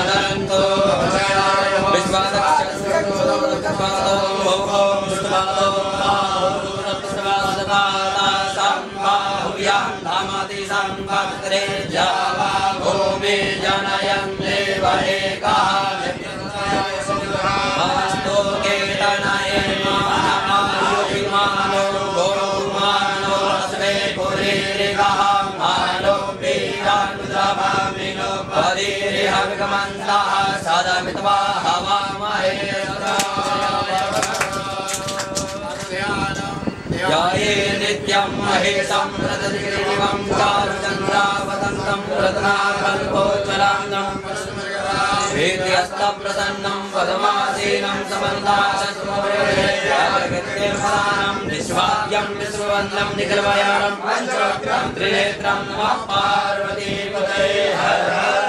नित्यं महेशं प्रददिग्रीवं चारुचन्द्रावतन्तं रत्नाकल्पोज्ज्वलान्नं श्वेतहस्तप्रसन्नं पद्मासीनं समन्ताशस्वरेयं निष्वाद्यं विश्ववन्दं निखिलवयानं त्रिनेत्रं नमः पार्वतीपतये हर हर